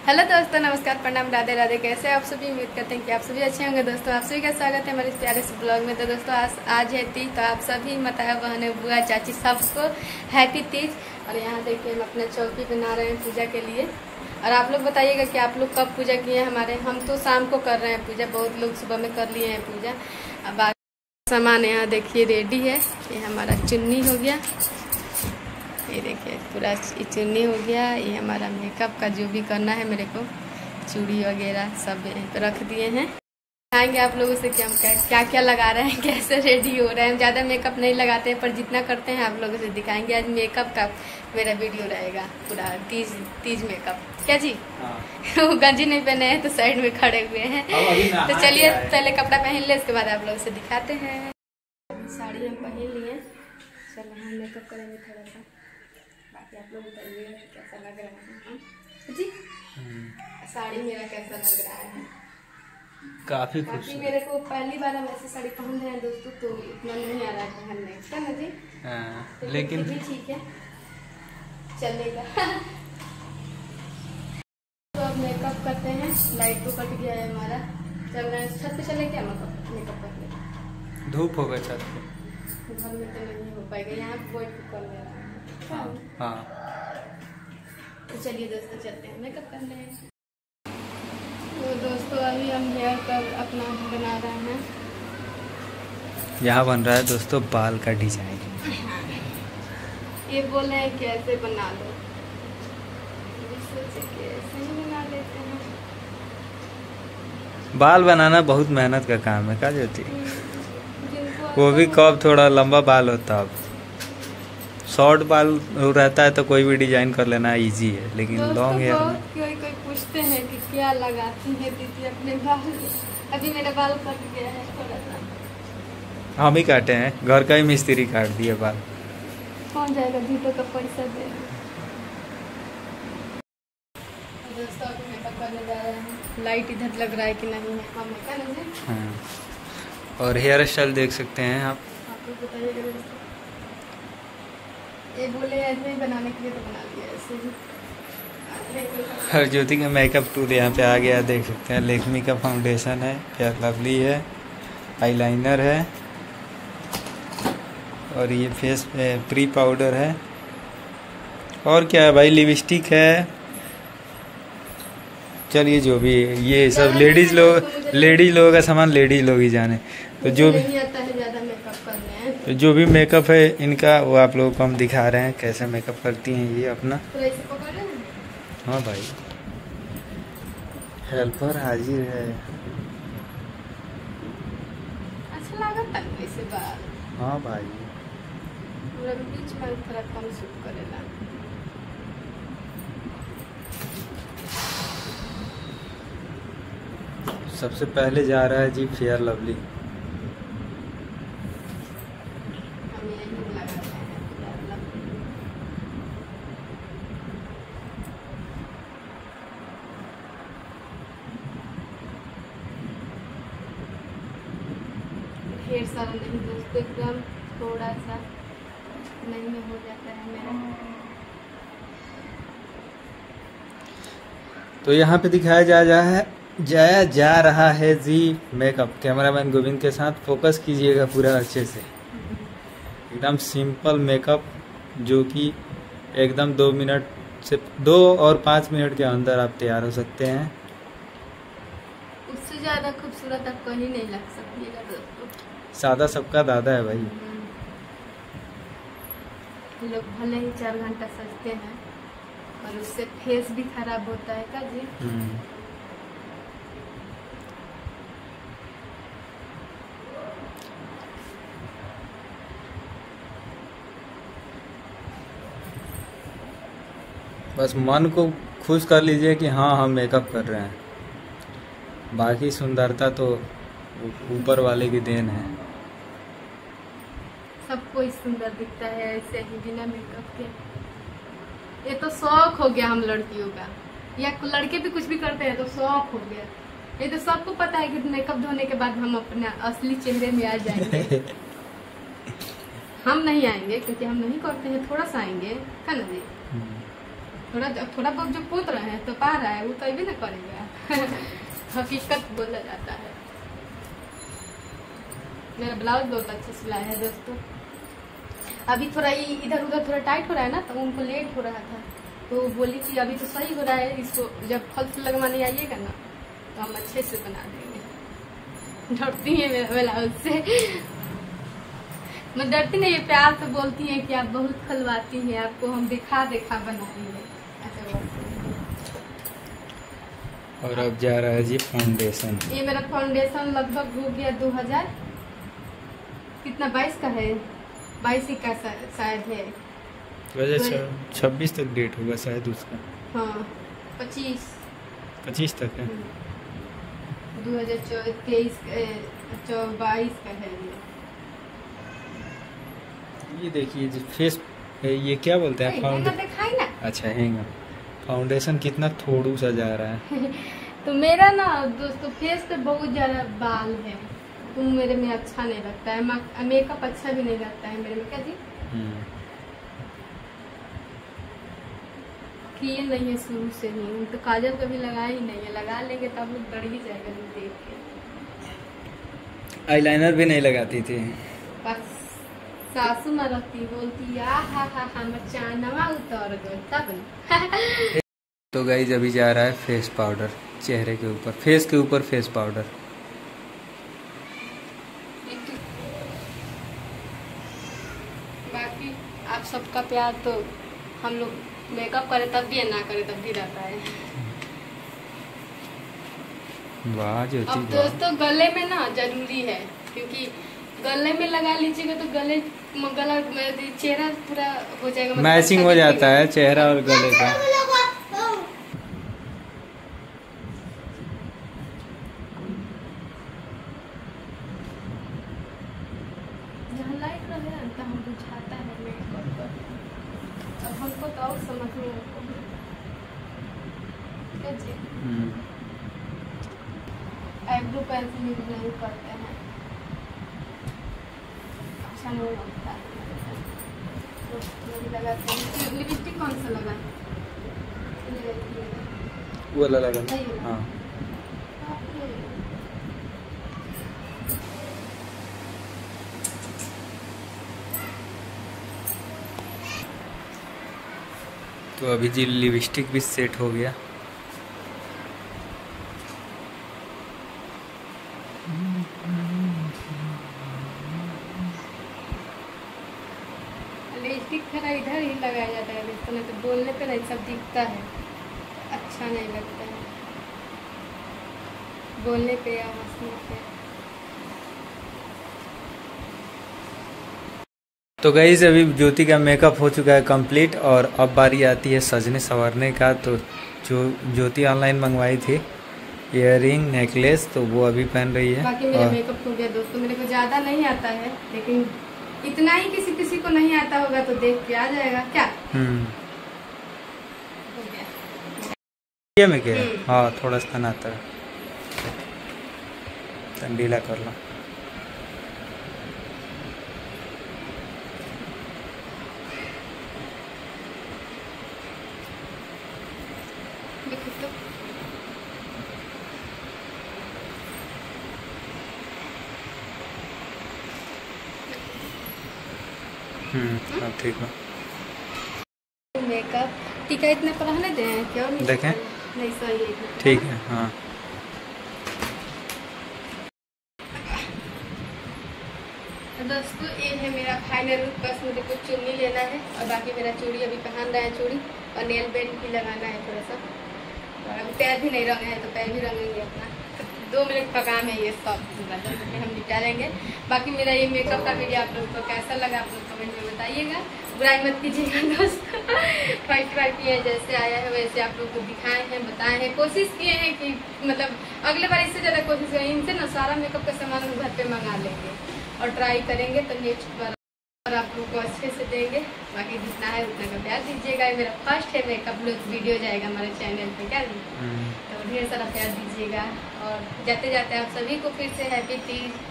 Hello दोस्तों, नमस्कार, प्रणाम, राधे राधे। कैसे आप सभी? उम्मीद करते हैं कि आप सभी अच्छे होंगे। दोस्तों आप सभी का स्वागत है हमारे इस प्यारे से ब्लॉग में। तो दोस्तों आज है तीज, तो आप सभी माता बहनें, बुआ, चाची सबको हैप्पी तीज। और यहाँ देखिए हम अपना चौकी बना रहे हैं पूजा के लिए। और आप लोग बताइएगा कि आप लोग कब पूजा किए हैं। हमारे हम तो शाम को कर रहे हैं पूजा, बहुत लोग सुबह में कर लिए हैं पूजा। अब बाकी सामान यहाँ देखिए रेडी है। ये हमारा चुन्नी हो गया, ये देखिए पूरा चुन्नी हो गया। ये हमारा मेकअप का जो भी करना है मेरे को, चूड़ी वगैरह सब रख दिए हैं। दिखाएंगे आप लोगों से कि हम क्या क्या लगा रहे हैं, कैसे रेडी हो रहे हैं। ज़्यादा मेकअप नहीं लगाते हैं, पर जितना करते हैं आप लोगों से दिखाएंगे। आज मेकअप का मेरा वीडियो रहेगा पूरा, तीज मेकअप। क्या जी? हाँ। वो गंजी नहीं पहने हैं तो साइड में खड़े हुए हैं। तो चलिए पहले कपड़ा पहन ले, उसके बाद आप लोगों से दिखाते हैं। साड़ी हम पहन लिए, चलो हम मेकअप करेंगे थोड़ा सा। बाकी आप लोग बताइए कैसा लग रहा है जी। साड़ी मेरा कैसा लग रहा है? काफी मेरे को पहली बार हम ऐसी साड़ी पहन रहे हैं दोस्तों, तो इतना नहीं आ रहा है पहनने का ना जी। तो लेकिन भी ठीक है, चलेगा। तो अब मेकअप करते हैं। लाइट तो कट गया है हमारा। चल रहे हैं छत पे, चले क्या मेकअप करते? धूप होगा छत पे, घर में तो नहीं हो पाएगा। यहाँ वेट कर ले रहा है। हाँ। तो चलिए दोस्तों चलते हैं मेकअप करने। तो दोस्तों अभी हम हेयर कट अपना बना रहे हैं। यहाँ बन रहा है दोस्तों बाल का डिजाइन। ये बोले हैं कि ऐसे बना लो, सोचे कि ऐसे ही बना लेते हैं। बाल बनाना बहुत मेहनत का काम है का ज्योति। वो भी कब थोड़ा लंबा बाल होता है, शॉर्ट बाल रहता है तो कोई भी डिजाइन कर लेना इजी है, लेकिन लॉन्ग हेयर में कोई पूछते हैं कि क्या लगाती है दीदी अपने बाल। अभी मेरा बाल कट गया है थोड़ा सा। हम ही काटे हैं, घर का ही मिस्त्री काट दिया बाल। कौन जाएगा जूतों का पैसा दे। दोस्तों अभी मेकअप करने जा रहे हैं। लाइट इधर लग रहा है कि नहीं है, हम क्या नहीं। हाँ, और हेयर स्टाइल देख सकते हैं आप लोग बताइएगा दोस्तों। ये बोले ऐसे ही बनाने के लिए तो बना लिया ऐसे ही। हर ज्योति का मेकअप टूल यहाँ पे आ गया, देख सकते हैं। लेक्मी का फाउंडेशन है, फेयर लवली है, आईलाइनर है, और ये फेस प्री पाउडर है, और क्या है भाई, लिपस्टिक है। चलिए जो भी ये सब लेडीज लोगों का सामान लेडीज लोग ही जाने। तो जो भी मेकअप है इनका वो आप लोगों को हम दिखा रहे हैं कैसे मेकअप करती हैं ये अपना। हाँ भाई, हेल्पर हाजिर है। अच्छा लगा इसे बाल। हाँ भाई, बीच में थोड़ा कम सूट करेला। सबसे पहले जा रहा है जी फेयर लवली। ढेर सारा नहीं दोस्तों, एकदम थोड़ा सा नहीं हो जाता है मेरा। तो यहाँ पे दिखाया जा रहा है जी मेकअप। कैमरामैन गोविंद के साथ फोकस कीजिएगा पूरा अच्छे से। एकदम सिंपल मेकअप जो कि एकदम 2 और 5 मिनट के अंदर आप तैयार हो सकते हैं। उससे ज़्यादा खूबसूरत आप कहीं नहीं लग सकतीगा दोस्तों। सादा सबका दादा है भाई। लोग भले ही 4 घंटा सजते हैं और उससे फेस भी खराब होता है का जी। बस मन को खुश कर लीजिए कि हाँ हम मेकअप कर रहे हैं, बाकी सुंदरता तो ऊपर वाले की देन है। सबको सुंदर दिखता है ऐसे ही बिना मेकअप के। ये तो शौक हो गया हम लड़कियों का, या लड़के भी कुछ भी करते हैं तो शौक हो गया। ये तो सबको पता है कि मेकअप धोने के बाद हम अपने असली चेहरे में आ जाएंगे। हम नहीं आएंगे क्योंकि हम नहीं करते हैं, थोड़ा सा आएंगे का ना जी। थोड़ा बहुत जो पूछ रहे हैं तो पा रहा है, वो तो अभी ना करेगा। हकीकत बोला जाता है। मेरा ब्लाउज बहुत अच्छा सिलाया है दोस्तों। अभी थोड़ा इधर उधर थोड़ा टाइट हो रहा है ना, तो उनको लेट हो रहा था, तो बोली कि अभी तो सही हो रहा है, इसको जब फल लगवाने आइएगा ना तो हम अच्छे से बना देंगे। डरती है मेरा ब्लाउज से। मैं डरती नहीं, प्यार से बोलती है कि आप बहुत खलवाती हैं, आपको हम देखा बना रही है, ऐसे बोलती हैं। और अब जा रहा है जी फाउंडेशन। ये मेरा फाउंडेशन लगभग हो गया 2000 कितना 22 का है, 22 का शायद है। 26 तक डेट होगा शायद उसका। हाँ 25 तक है। 2023 22 का है ये देखिए जी फेस, ये क्या बोलते हैं दिखाई ना। अच्छा हैंगर। फाउंडेशन कितना थोड़ू सा जा रहा है। तो मेरा ना दोस्तों फेस पे बहुत ज्यादा बाल है, तो मेरे में अच्छा नहीं लगता है, मेकअप अच्छा भी नहीं लगता है मेरे में। क्या जी किए नहीं है शुरू से ही, तो काजल कभी लगा ही नहीं है, लगा लेंगे तो आप लोग डर ही जाएगा देख के। आईलाइनर भी नहीं लगाती थी, बस सासू माँ रहती बोलती हा चानवा उतर गए तब। तो गाइस अभी जा रहा है फेस पाउडर चेहरे के ऊपर, फेस के ऊपर फेस पाउडर। बाकी आप सबका प्यार तो हम लोग मेकअप करे तब भी ना करे तब भी रहता है। वाह ज्योति। अब दोस्तों गले में ना जरूरी है, क्योंकि गले में लगा लीजिएगा तो गला चेहरा पूरा हो जाएगा, मैचिंग हो जाता है चेहरा और गले का। लाइट रहे तो हम बुझाता है मेकअप पर, अब हमको तो और समझ में आईब्रो पेंसिल यूज नहीं करते हैं, अच्छा नहीं लगता है। लगाते हैं लिपस्टिक कौन सा लगा, वो लगा। हाँ तो अभी जी लिपस्टिक भी सेट हो गया। लिपस्टिक थोड़ा इधर ही लगाया जाता है, तो बोलने पे नहीं सब दिखता है, अच्छा नहीं लगता है बोलने पे या हंसने पे। तो गाइस अभी ज्योति का मेकअप हो चुका है कंप्लीट, और अब बारी आती है सजने संवरने का। तो जो ज्योति ऑनलाइन मंगवाई थी इयररिंग नेकलेस, तो वो अभी पहन रही है। बाकी मेरा मेकअप हो गया दोस्तों, मेरे को ज़्यादा नहीं आता है, लेकिन इतना ही किसी को नहीं आता होगा तो देख के आ जाएगा क्या। हो गया में क्या हाँ थोड़ा सा आता है, ठंडीला कर लो। अब ठीक है। मेकअप टीका इतना पर रहने दें क्या, देखें नहीं सही है, ठीक है। हाँ दोस्तों ये है मेरा फाइनल लुक, बस मुझे कुछ चुन्नी लेना है और बाकी मेरा चूड़ी अभी पहन रहा है चूड़ी, और नेल पेंट भी लगाना है थोड़ा सा, और अभी पैर भी नहीं रंगे हैं तो पैर भी रंगेंगे अपना। 2 मिनट का काम है ये सब, हम निपटा लेंगे। बाकी मेरा ये मेकअप का वीडियो आप लोग को कैसा लगा आप लोग कमेंट में बताइएगा, बुराई मत कीजिएगा दोस्त। फर्स्ट बार किए जैसे आया है वैसे आप लोग को दिखाए हैं, बताए हैं, कोशिश किए हैं कि मतलब अगले बार इससे ज़्यादा कोशिश करें। इनसे ना सारा मेकअप का सामान हम घर पे मंगा लेंगे और ट्राई करेंगे, तो नेक्स्ट बार और आप लोग को अच्छे से देंगे। बाकी जितना है उतना का प्यार दीजिएगा। ये मेरा फर्स्ट है मेकअप लुक वीडियो जाएगा हमारे चैनल पे, क्या तो ढेर सारा प्यार दीजिएगा। और जाते जाते आप सभी को फिर से हैप्पी तीज।